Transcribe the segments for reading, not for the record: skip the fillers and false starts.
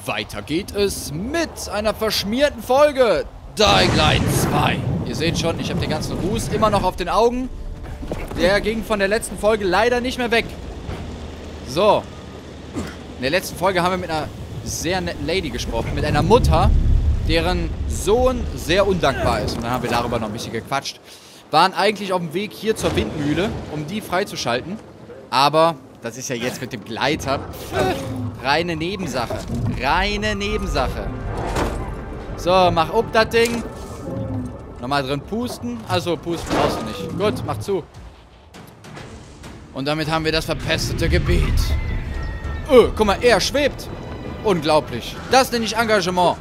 Weiter geht es mit einer verschmierten Folge. Dying Light 2. Ihr seht schon, ich habe den ganzen Ruß immer noch auf den Augen. Der ging von der letzten Folge leider nicht mehr weg. So. In der letzten Folge haben wir mit einer sehr netten Lady gesprochen. Mit einer Mutter, deren Sohn sehr undankbar ist. Und dann haben wir darüber noch ein bisschen gequatscht. Waren eigentlich auf dem Weg hier zur Windmühle, um die freizuschalten. Aber das ist ja jetzt mit dem Gleiter reine Nebensache. Reine Nebensache. So, mach up das Ding. Nochmal drin pusten. Also, pusten brauchst du nicht. Gut, mach zu. Und damit haben wir das verpestete Gebiet. Guck mal, er schwebt. Unglaublich. Das nenne ich Engagement.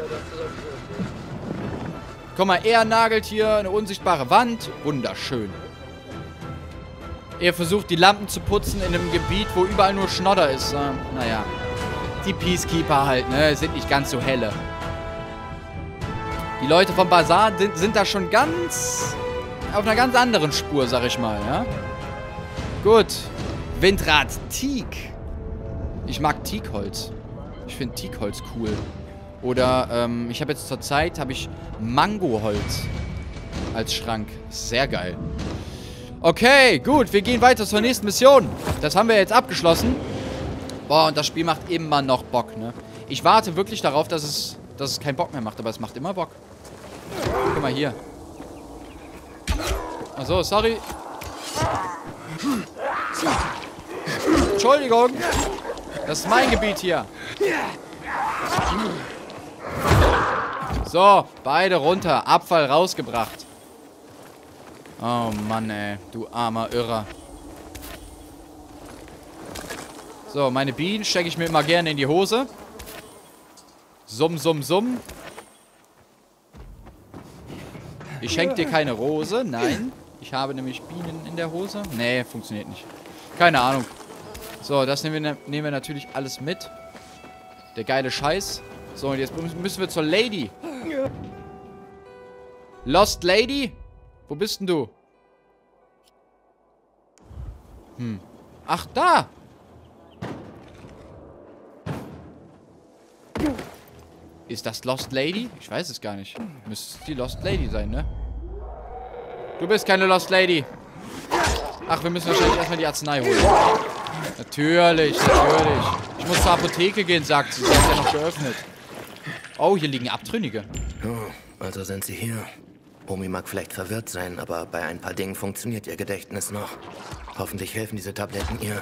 Guck mal, er nagelt hier eine unsichtbare Wand. Wunderschön. Er versucht, die Lampen zu putzen in einem Gebiet, wo überall nur Schnodder ist. Naja. Die Peacekeeper halt, ne? Sind nicht ganz so helle. Die Leute vom Bazar sind da schon ganz... auf einer ganz anderen Spur, sag ich mal, ja? Gut. Windrad Teak. Ich mag Teakholz. Ich finde Teakholz cool. Oder, ich habe jetzt zur Zeit, Mangoholz als Schrank. Sehr geil. Okay, gut. Wir gehen weiter zur nächsten Mission. Das haben wir jetzt abgeschlossen. Boah, und das Spiel macht immer noch Bock, ne? Ich warte wirklich darauf, dass es keinen Bock mehr macht. Aber es macht immer Bock. Guck mal hier. Achso, sorry. Entschuldigung. Das ist mein Gebiet hier. So, beide runter. Abfall rausgebracht. Oh Mann, ey. Du armer Irrer. So, meine Bienen stecke ich mir immer gerne in die Hose. Summ, summ, summ. Ich schenke dir keine Rose. Nein. Ich habe nämlich Bienen in der Hose. Nee, funktioniert nicht. Keine Ahnung. So, das nehmen wir natürlich alles mit. Der geile Scheiß. So, und jetzt müssen wir zur Lady. Lost Lady? Wo bist denn du? Ach, da! Ist das Lost Lady? Ich weiß es gar nicht. Müsste die Lost Lady sein, ne? Du bist keine Lost Lady. Ach, wir müssen wahrscheinlich erstmal die Arznei holen. Natürlich, natürlich. Ich muss zur Apotheke gehen, sagt sie. Sie hat ja noch geöffnet. Oh, hier liegen Abtrünnige. Oh, also sind sie hier. Omi mag vielleicht verwirrt sein, aber bei ein paar Dingen funktioniert ihr Gedächtnis noch. Hoffentlich helfen diese Tabletten ihr.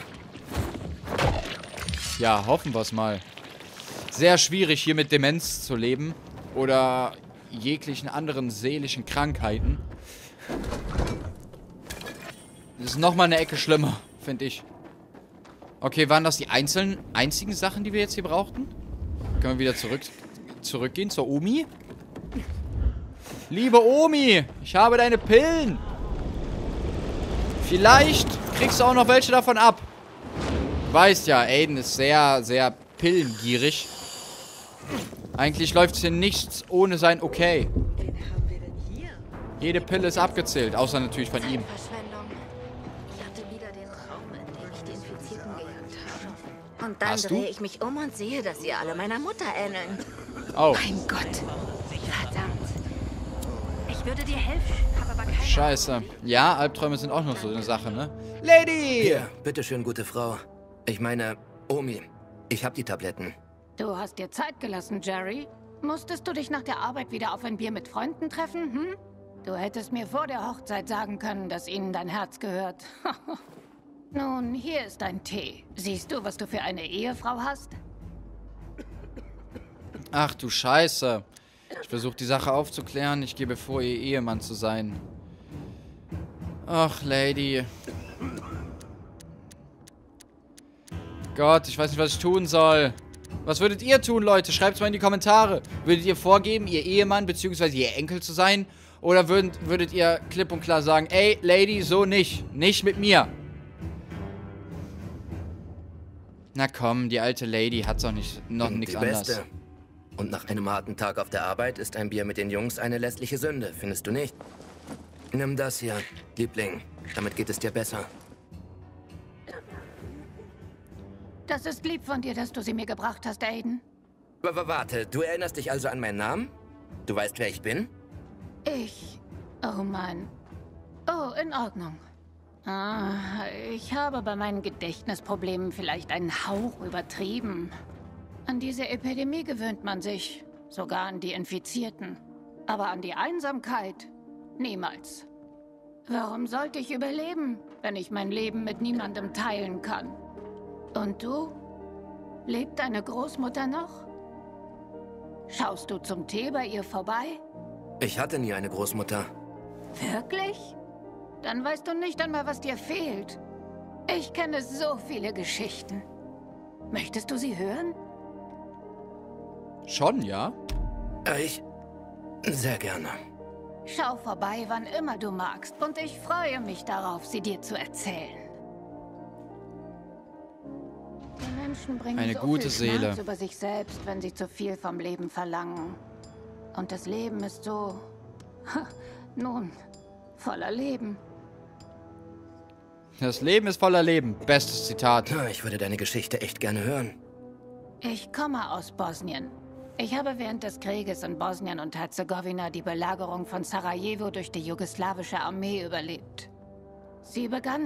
Ja, hoffen wir es mal. Sehr schwierig, hier mit Demenz zu leben. Oder jeglichen anderen seelischen Krankheiten. Das ist nochmal eine Ecke schlimmer, finde ich. Okay, waren das die einzigen Sachen, die wir jetzt hier brauchten? Können wir wieder zurückgehen zur Omi? Liebe Omi, ich habe deine Pillen. Vielleicht kriegst du auch noch welche davon ab. Du weißt ja, Aiden ist sehr, sehr pillengierig. Eigentlich läuft hier nichts ohne sein Okay. Wen haben wir denn hier? Jede Pille ist abgezählt, außer natürlich von ihm. Verschwendung. Ich hatte wieder den Traum, in dem ich die Infizierten gejagt habe. Und dann Hast du? drehe ich mich um und sehe, dass sie alle meiner Mutter ähneln. Oh, Mein Gott. Verdammt. Ich würde dir helfen, habe aber keine scheiße. Ja, Albträume sind auch noch so eine Sache, ne? Lady! Hier, bitteschön, gute Frau. Ich meine, Omi, ich hab die Tabletten. Du hast dir Zeit gelassen, Jerry. Musstest du dich nach der Arbeit wieder auf ein Bier mit Freunden treffen, hm? Du hättest mir vor der Hochzeit sagen können, dass ihnen dein Herz gehört. Nun, hier ist dein Tee. Siehst du, was du für eine Ehefrau hast? Ach du Scheiße. Ich versuche die Sache aufzuklären. Ich gebe vor, ihr Ehemann zu sein. Ach, Lady. Gott, ich weiß nicht, was ich tun soll. Was würdet ihr tun, Leute? Schreibt es mal in die Kommentare. Würdet ihr vorgeben, ihr Ehemann bzw. ihr Enkel zu sein? Oder würdet ihr klipp und klar sagen, ey, Lady, so nicht. Nicht mit mir. Na komm, die alte Lady hat doch noch nichts Die anderes. Beste. Und nach einem harten Tag auf der Arbeit ist ein Bier mit den Jungs eine lässliche Sünde, findest du nicht? Nimm das hier, Liebling. Damit geht es dir besser. Das ist lieb von dir, dass du sie mir gebracht hast, Aiden. Warte, du erinnerst dich also an meinen Namen? Du weißt, wer ich bin? Oh Mann. Oh, in Ordnung. Ich habe bei meinen Gedächtnisproblemen vielleicht einen Hauch übertrieben. An diese Epidemie gewöhnt man sich. Sogar an die Infizierten. Aber an die Einsamkeit niemals. Warum sollte ich überleben, wenn ich mein Leben mit niemandem teilen kann? Und du? Lebt deine Großmutter noch? Schaust du zum Tee bei ihr vorbei? Ich hatte nie eine Großmutter. Wirklich? Dann weißt du nicht einmal, was dir fehlt. Ich kenne so viele Geschichten. Möchtest du sie hören? Schon, ja? Sehr gerne. Schau vorbei, wann immer du magst. Und ich freue mich darauf, sie dir zu erzählen. Die Menschen bringen Eine so gute viel Seele. Schmerz über sich selbst, wenn sie zu viel vom Leben verlangen. Und das Leben ist so... nun, voller Leben. Das Leben ist voller Leben. Bestes Zitat. Ich würde deine Geschichte echt gerne hören. Ich komme aus Bosnien. Ich habe während des Krieges in Bosnien und Herzegowina die Belagerung von Sarajevo durch die jugoslawische Armee überlebt. Sie begann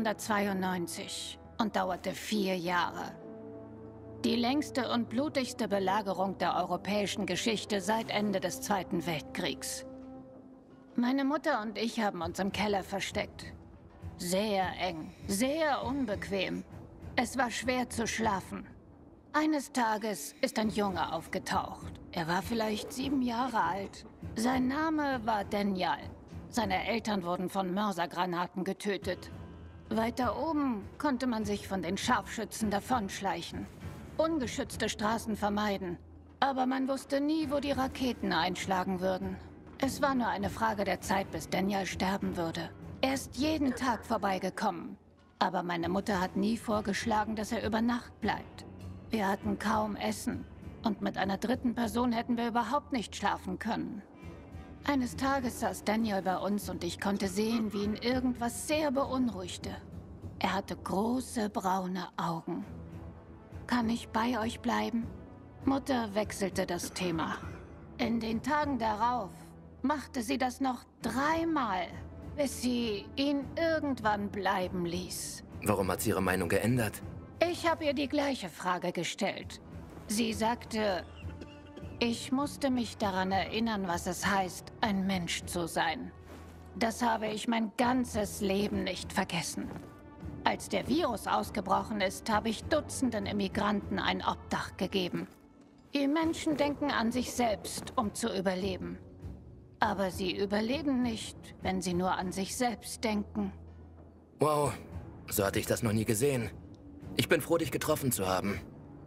1992 und dauerte 4 Jahre. Die längste und blutigste Belagerung der europäischen Geschichte seit Ende des Zweiten Weltkriegs. Meine Mutter und ich haben uns im Keller versteckt. Sehr eng, sehr unbequem. Es war schwer zu schlafen. Eines Tages ist ein Junge aufgetaucht. Er war vielleicht 7 Jahre alt. Sein Name war Daniel. Seine Eltern wurden von Mörsergranaten getötet. Weiter oben konnte man sich von den Scharfschützen davonschleichen. Ungeschützte Straßen vermeiden. Aber man wusste nie, wo die Raketen einschlagen würden. Es war nur eine Frage der Zeit, bis Daniel sterben würde. Er ist jeden Tag vorbeigekommen. Aber meine Mutter hat nie vorgeschlagen, dass er über Nacht bleibt. Wir hatten kaum Essen. Und mit einer dritten Person hätten wir überhaupt nicht schlafen können. Eines Tages saß Daniel bei uns und ich konnte sehen, wie ihn irgendwas sehr beunruhigte. Er hatte große braune Augen. Kann ich bei euch bleiben? Mutter wechselte das Thema. In den Tagen darauf machte sie das noch 3-mal, bis sie ihn irgendwann bleiben ließ. Warum hat sie ihre Meinung geändert? Ich habe ihr die gleiche Frage gestellt. Sie sagte, ich musste mich daran erinnern, was es heißt, ein Mensch zu sein. Das habe ich mein ganzes Leben nicht vergessen. Als der Virus ausgebrochen ist, habe ich Dutzenden Immigranten ein Obdach gegeben. Die Menschen denken an sich selbst, um zu überleben. Aber sie überleben nicht, wenn sie nur an sich selbst denken. Wow, so hatte ich das noch nie gesehen. Ich bin froh, dich getroffen zu haben.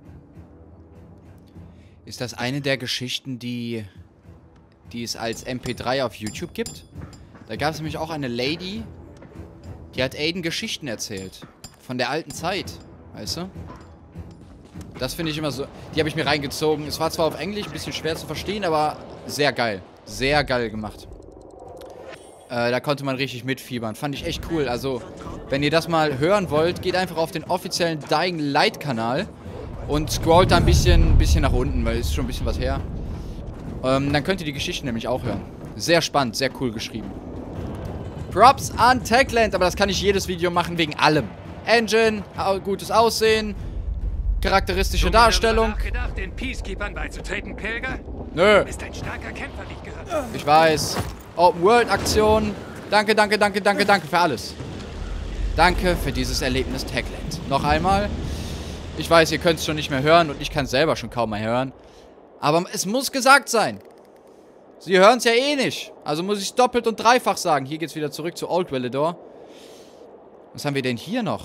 Ist das eine der Geschichten, die es als MP3 auf YouTube gibt? Da gab es nämlich auch eine Lady, die hat Aiden Geschichten erzählt. Von der alten Zeit, weißt du? Das finde ich immer so... Die habe ich mir reingezogen. Es war zwar auf Englisch ein bisschen schwer zu verstehen, aber sehr geil. Sehr geil gemacht. Da konnte man richtig mitfiebern. Fand ich echt cool. Also, wenn ihr das mal hören wollt, geht einfach auf den offiziellen Dying Light Kanal und scrollt da ein bisschen nach unten, weil es ist schon ein bisschen was her. Dann könnt ihr die Geschichten nämlich auch hören. Sehr spannend, sehr cool geschrieben. Props an Techland, aber das kann ich jedes Video machen wegen allem. Engine, gutes Aussehen, charakteristische Darstellung. Nachgedacht, den Peacekeepern beizutreten, Pilger? Nö. Du bist ein starker Kämpfer, wie ich gehört habe. Ich weiß. Open World Aktion. Danke, danke, danke, danke, danke für alles. Danke für dieses Erlebnis, Techland. Noch einmal. Ich weiß, ihr könnt es schon nicht mehr hören und ich kann es selber schon kaum mehr hören. Aber es muss gesagt sein. Sie hören es ja eh nicht. Also muss ich es doppelt und dreifach sagen. Hier geht's wieder zurück zu Old Villador. Was haben wir denn hier noch?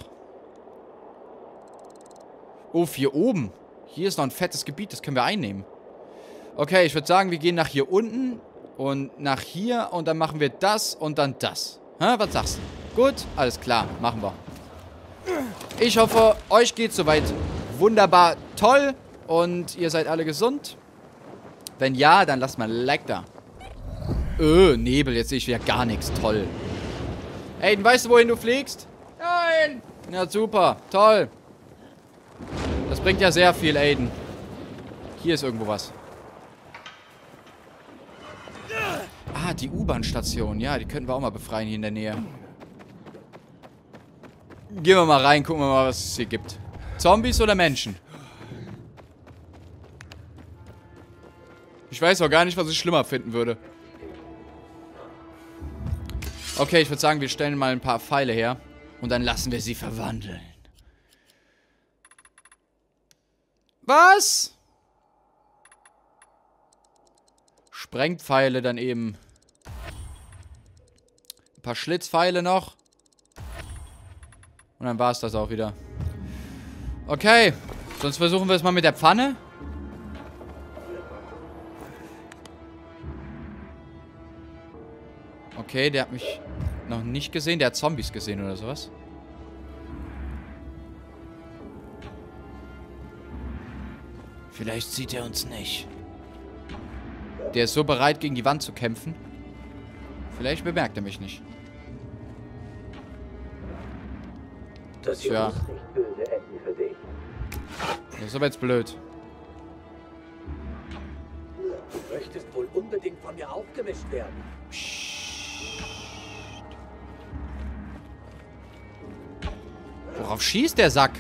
Oh, hier oben. Hier ist noch ein fettes Gebiet, das können wir einnehmen. Okay, ich würde sagen, wir gehen nach hier unten und nach hier und dann machen wir das und dann das. Hä, was sagst du? Gut, alles klar, machen wir. Ich hoffe, euch geht's soweit wunderbar toll und ihr seid alle gesund. Wenn ja, dann lasst mal ein Like da. Nebel, jetzt sehe ich wieder gar nichts. Toll. Aiden, weißt du, wohin du fliegst? Nein! Ja, super. Toll. Das bringt ja sehr viel, Aiden. Hier ist irgendwo was. Ah, die U-Bahn-Station. Ja, die könnten wir auch mal befreien hier in der Nähe. Gehen wir mal rein, gucken wir mal, was es hier gibt. Zombies oder Menschen? Ich weiß auch gar nicht, was ich schlimmer finden würde. Okay, ich würde sagen, wir stellen mal ein paar Pfeile her. Und dann lassen wir sie verwandeln. Was? Sprengpfeile dann eben. Ein paar Schlitzpfeile noch. Und dann war es das auch wieder. Okay. Sonst versuchen wir es mal mit der Pfanne. Okay, der hat mich noch nicht gesehen. Der hat Zombies gesehen oder sowas. Vielleicht sieht er uns nicht. Der ist so bereit, gegen die Wand zu kämpfen. Vielleicht bemerkt er mich nicht. Das hier Tja. muss nicht böse enden für dich. Das ist aber jetzt blöd. Du möchtest wohl unbedingt von mir aufgemischt werden. Worauf schießt der Sack?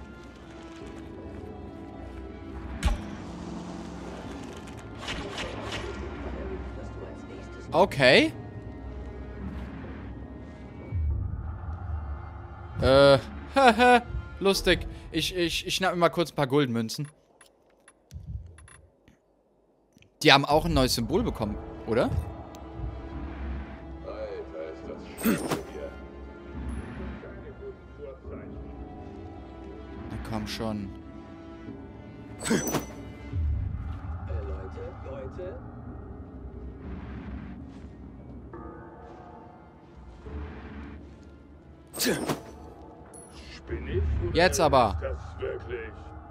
Okay. Lustig. Ich schnapp mir mal kurz ein paar Goldmünzen. Die haben auch ein neues Symbol bekommen, oder? Alter, ist das schön hier. Na komm schon. Leute. Bin ich oder Jetzt aber. ist das wirklich?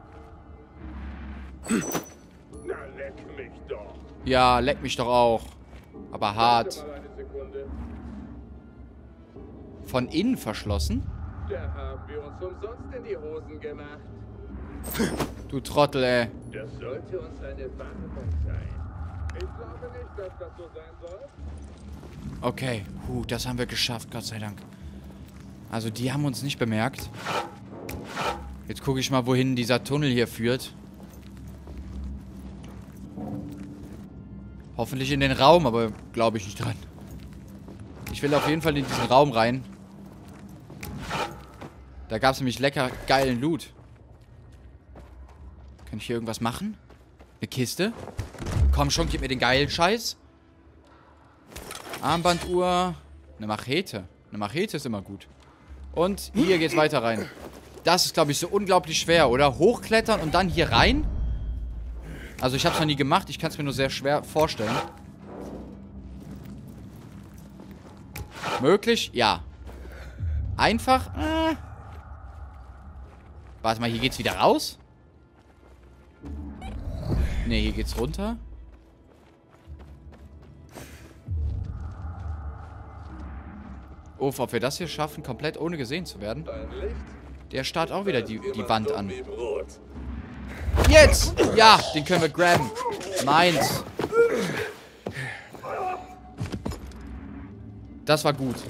Na, leck mich doch. Ja, leck mich doch auch. Aber hart. Warte mal eine Sekunde. Von innen verschlossen? Da haben wir uns umsonst in die Hosen gemacht. Du Trottel, ey. Das sollte uns eine Warnung sein. Ich glaube nicht, dass das so sein soll. Okay. Das haben wir geschafft, Gott sei Dank. Also die haben uns nicht bemerkt. Jetzt gucke ich mal, wohin dieser Tunnel hier führt. Hoffentlich in den Raum, aber glaube ich nicht dran. Ich will auf jeden Fall in diesen Raum rein. Da gab es nämlich lecker geilen Loot. Kann ich hier irgendwas machen? Eine Kiste? Komm schon, gib mir den geilen Scheiß. Armbanduhr. Eine Machete. Eine Machete ist immer gut. Und hier geht's weiter rein. Das ist, glaube ich, so unglaublich schwer, oder? Hochklettern und dann hier rein? Also ich habe es noch nie gemacht. Ich kann es mir nur sehr schwer vorstellen. Möglich? Ja. Einfach? Warte mal, hier geht's wieder raus? Ne, hier geht's runter. Uff, ob wir das hier schaffen, komplett ohne gesehen zu werden. Ein Licht? Der starrt auch wieder die Immer Wand dumm an. wie Brot. Jetzt! Ja, den können wir grabben. Meins. Das war gut.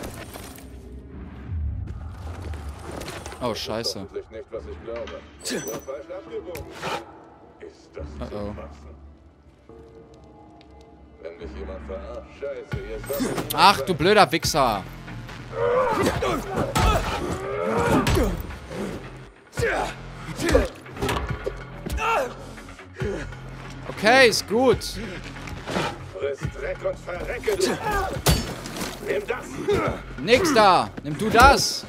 Oh, scheiße. Hoffentlich nicht, was ich glaube. Nur falsch abgewogen. Ist das zu fassen? Wenn mich jemand verarscht, scheiße, ihr sagt... Ach, du blöder Wichser. Okay, ist gut. Friss Dreck und verrecke, du! Nimm das! Nix da. Nimm du das.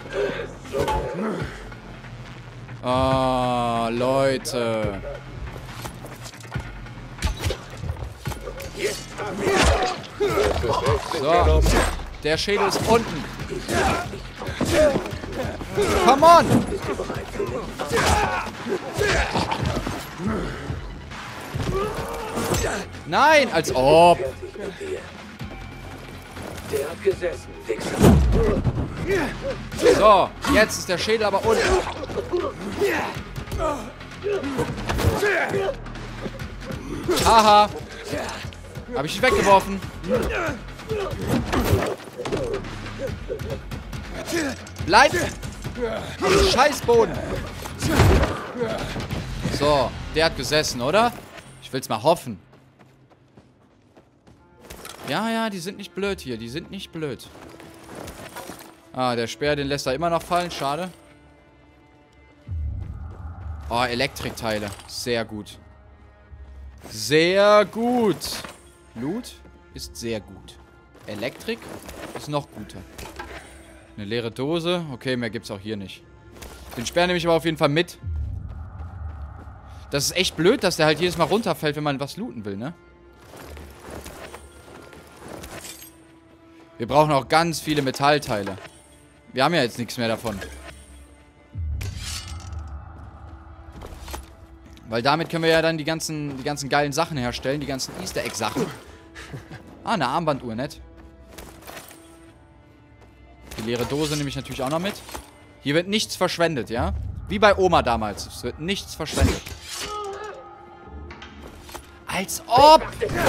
Oh, Leute. So. Der Schädel ist unten. Come on. Nein, als ob. Der hat gesessen, Wichser. So, jetzt ist der Schädel aber unten. Haha. Habe ich dich weggeworfen. Bleib am Scheißboden. So, der hat gesessen, oder? Ich will's mal hoffen. Ja, ja, die sind nicht blöd hier. Die sind nicht blöd. Ah, der Speer, den lässt er immer noch fallen. Schade. Oh, Elektrikteile. Sehr gut. Sehr gut. Loot ist sehr gut. Elektrik ist noch guter. Eine leere Dose. Okay, mehr gibt's auch hier nicht. Den Speer nehme ich aber auf jeden Fall mit. Das ist echt blöd, dass der halt jedes Mal runterfällt, wenn man was looten will, ne? Wir brauchen auch ganz viele Metallteile. Wir haben ja jetzt nichts mehr davon. Weil damit können wir ja dann die ganzen geilen Sachen herstellen. Die ganzen Easter Egg Sachen. Ah, eine Armbanduhr, nett. Die leere Dose nehme ich natürlich auch noch mit. Hier wird nichts verschwendet, ja? Wie bei Oma damals. Es wird nichts verschwendet. Als ob!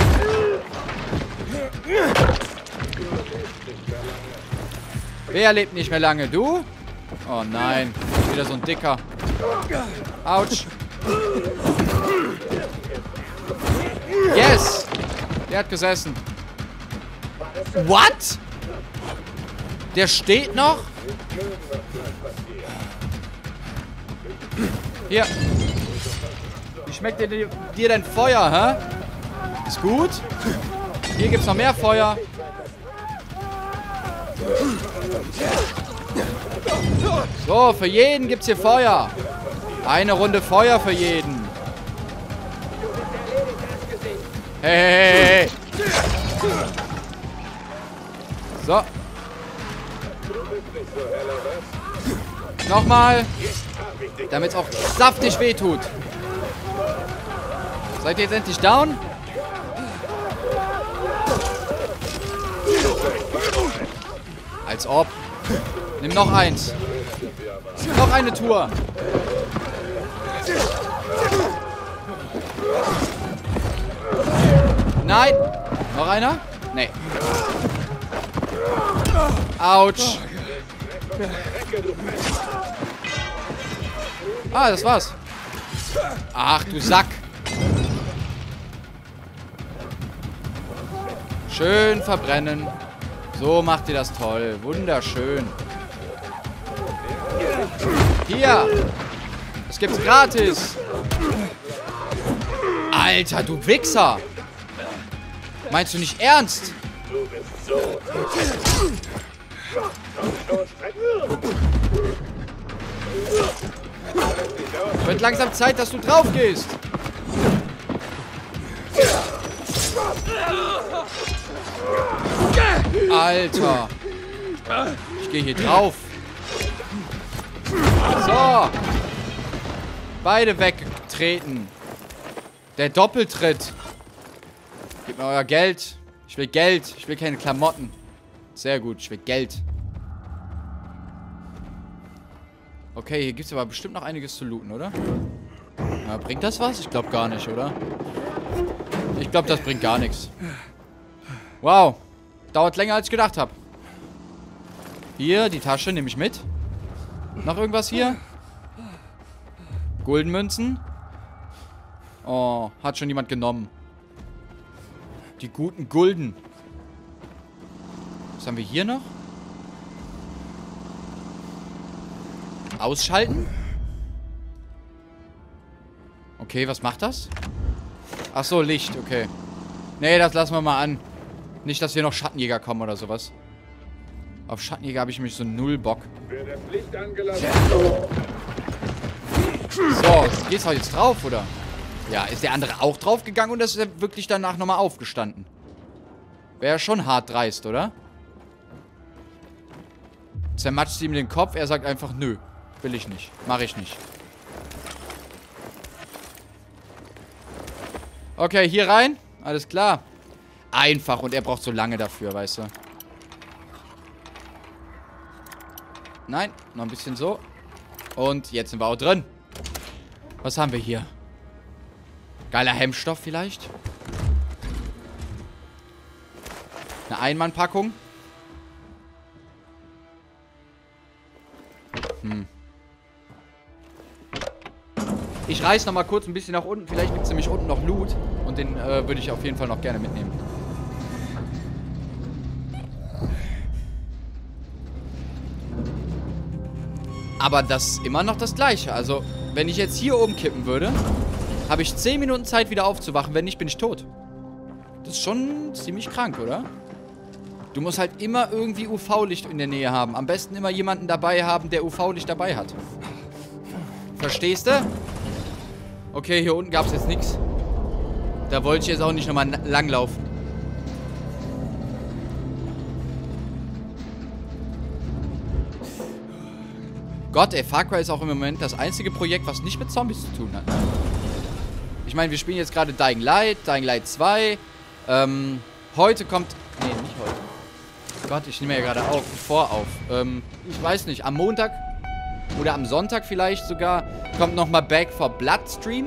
Wer lebt nicht mehr lange? Du? Oh nein. Wieder so ein Dicker. Autsch. Yes! Der hat gesessen. What? Der steht noch? Hier. Wie schmeckt dir denn Feuer, hä? Ist gut? Hier gibt's noch mehr Feuer. So, für jeden gibt's hier Feuer. Eine Runde Feuer für jeden. Hey, hey, hey. So. Nochmal. Damit es auch saftig wehtut. Seid ihr jetzt endlich down? Als ob. Nimm noch eins. Noch eine Tour. Nein. Noch einer? Nee. Autsch. Ah, das war's. Ach, du Sack. Schön verbrennen. So macht ihr das toll. Wunderschön. Hier. Das gibt's gratis. Alter, du Wichser. Meinst du nicht ernst? Wird langsam Zeit, dass du drauf gehst. Alter. Ich gehe hier drauf. So. Beide weggetreten. Der Doppeltritt. Gebt mir euer Geld. Ich will Geld. Ich will keine Klamotten. Sehr gut. Ich will Geld. Okay, hier gibt es aber bestimmt noch einiges zu looten, oder? Ja, bringt das was? Ich glaube gar nicht, oder? Ich glaube, das bringt gar nichts. Wow. Dauert länger, als ich gedacht habe. Hier, die Tasche nehme ich mit. Noch irgendwas hier? Guldenmünzen. Oh, hat schon jemand genommen. Die guten Gulden. Was haben wir hier noch? Ausschalten? Okay, was macht das? Ach so, Licht, okay. Nee, das lassen wir mal an. Nicht, dass hier noch Schattenjäger kommen oder sowas. Auf Schattenjäger habe ich nämlich so null Bock. So, geht's auch jetzt drauf, oder? Ja, ist der andere auch draufgegangen und ist er wirklich danach nochmal aufgestanden? Wäre schon hart dreist, oder? Zermatscht ihm den Kopf, er sagt einfach, nö. Will ich nicht. Mache ich nicht. Okay, hier rein. Alles klar. Einfach. Und er braucht so lange dafür, weißt du. Nein. Noch ein bisschen so. Und jetzt sind wir auch drin. Was haben wir hier? Geiler Hemmstoff vielleicht. Eine Einmannpackung. Ich reiß noch mal kurz ein bisschen nach unten. Vielleicht gibt es nämlich unten noch Loot. Und den würde ich auf jeden Fall noch gerne mitnehmen. Aber das ist immer noch das Gleiche. Also, wenn ich jetzt hier oben kippen würde, habe ich 10 Minuten Zeit, wieder aufzuwachen. Wenn nicht, bin ich tot. Das ist schon ziemlich krank, oder? Du musst halt immer irgendwie UV-Licht in der Nähe haben. Am besten immer jemanden dabei haben, der UV-Licht dabei hat. Verstehst du? Okay, hier unten gab es jetzt nichts. Da wollte ich jetzt auch nicht nochmal langlaufen. Gott, ey, Far Cry ist auch im Moment das einzige Projekt, was nicht mit Zombies zu tun hat. Ich meine, wir spielen jetzt gerade Dying Light 2. Heute kommt... Nee, nicht heute. Gott, ich nehme ja gerade auf. Ich weiß nicht, am Montag oder am Sonntag vielleicht sogar kommt nochmal Back 4 Blood Stream.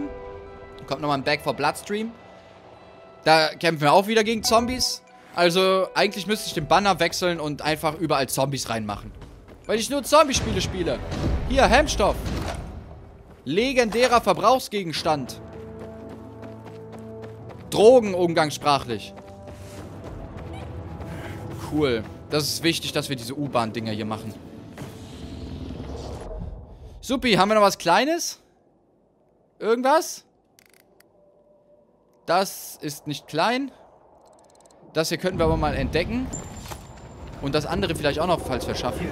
Da kämpfen wir auch wieder gegen Zombies. Also, eigentlich müsste ich den Banner wechseln und einfach überall Zombies reinmachen. Weil ich nur Zombie-Spiele spiele. Hier, Hemmstoff. Legendärer Verbrauchsgegenstand. Drogen umgangssprachlich. Cool. Das ist wichtig, dass wir diese U-Bahn-Dinger hier machen. Supi, haben wir noch was Kleines? Irgendwas? Das ist nicht klein. Das hier könnten wir aber mal entdecken. Und das andere vielleicht auch noch, falls wir schaffen.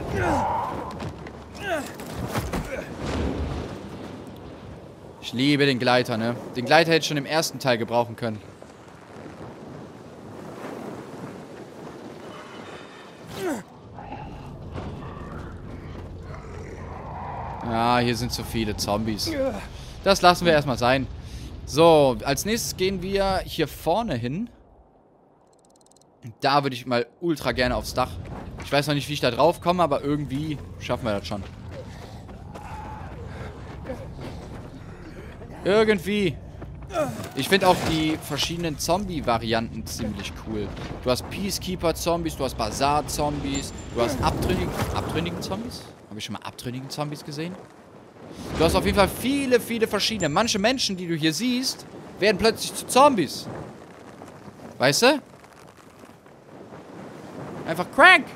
Ich liebe den Gleiter, ne? Den Gleiter hätte ich schon im ersten Teil gebrauchen können. Ja, hier sind zu viele Zombies. Das lassen wir erstmal sein. So, als nächstes gehen wir hier vorne hin. Da würde ich mal ultra gerne aufs Dach. Ich weiß noch nicht, wie ich da drauf komme, aber irgendwie schaffen wir das schon. Irgendwie. Ich finde auch die verschiedenen Zombie-Varianten ziemlich cool. Du hast Peacekeeper-Zombies, du hast Bazaar-Zombies, du hast abtrünnigen Zombies? Habe ich schon mal abtrünnigen Zombies gesehen? Du hast auf jeden Fall viele, viele verschiedene. Manche Menschen, die du hier siehst, werden plötzlich zu Zombies. Weißt du? Einfach crank.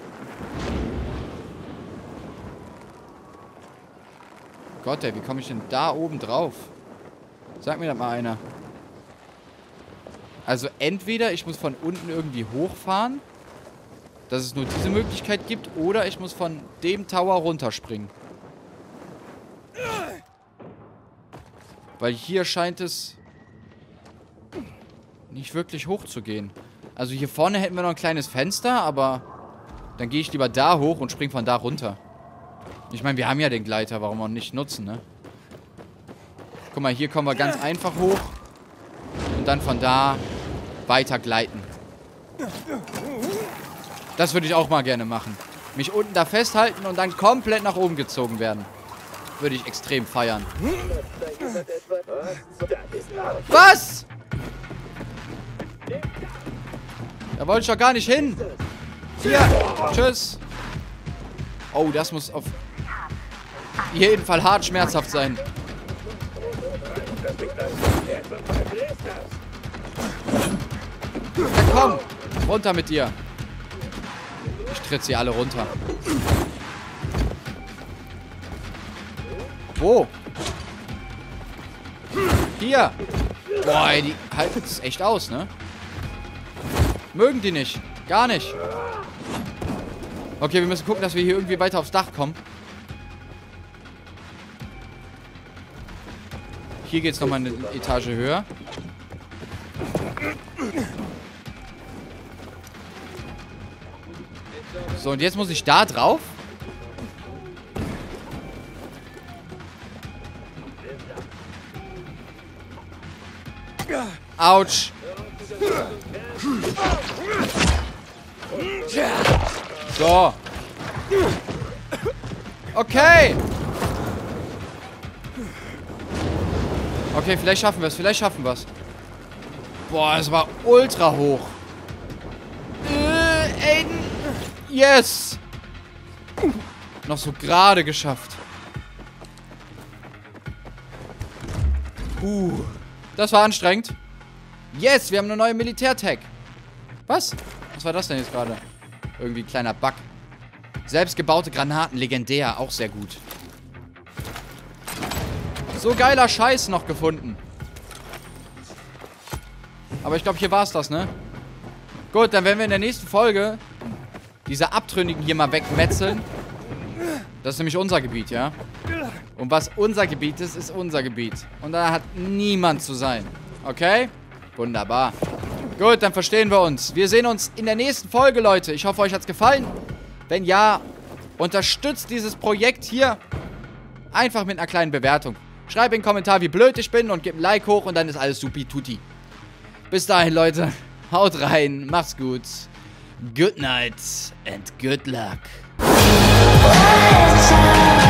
Gott, ey, wie komme ich denn da oben drauf? Sag mir das mal einer. Also entweder ich muss von unten irgendwie hochfahren, dass es nur diese Möglichkeit gibt, oder ich muss von dem Tower runterspringen. Weil hier scheint es nicht wirklich hoch zu gehen. Also hier vorne hätten wir noch ein kleines Fenster, aber dann gehe ich lieber da hoch und springe von da runter. Ich meine, wir haben ja den Gleiter, warum auch nicht nutzen, ne? Guck mal, hier kommen wir ganz einfach hoch und dann von da weiter gleiten. Das würde ich auch mal gerne machen. Mich unten da festhalten und dann komplett nach oben gezogen werden. Würde ich extrem feiern. Was? Da wollte ich doch gar nicht hin. Hier. Tschüss. Oh, das muss auf jeden Fall hart schmerzhaft sein. Ja, komm. Runter mit dir. Ich tritt sie alle runter. Wo? Hier. Boah, ey, die halten es echt aus, ne? Mögen die nicht. Gar nicht. Okay, wir müssen gucken, dass wir hier irgendwie weiter aufs Dach kommen. Hier geht es nochmal eine Etage höher. So, und jetzt muss ich da drauf. Autsch. So. Okay, vielleicht schaffen wir es. Vielleicht schaffen wir es. Boah, es war ultra hoch. Aiden. Yes. Noch so gerade geschafft. Das war anstrengend. Yes, wir haben eine neue Militär-Tag. Was? Was war das denn jetzt gerade? Irgendwie ein kleiner Bug. Selbstgebaute Granaten, legendär. Auch sehr gut. So geiler Scheiß noch gefunden. Aber ich glaube, hier war es das, ne? Gut, dann werden wir in der nächsten Folge diese Abtrünnigen hier mal wegmetzeln. Das ist nämlich unser Gebiet, ja? Und was unser Gebiet ist, ist unser Gebiet. Und da hat niemand zu sein. Okay? Wunderbar. Gut, dann verstehen wir uns. Wir sehen uns in der nächsten Folge, Leute. Ich hoffe, euch hat's gefallen. Wenn ja, unterstützt dieses Projekt hier einfach mit einer kleinen Bewertung. Schreib in den Kommentar, wie blöd ich bin und gib ein Like hoch und dann ist alles supi tutti. Bis dahin, Leute. Haut rein. Macht's gut. Good night and good luck.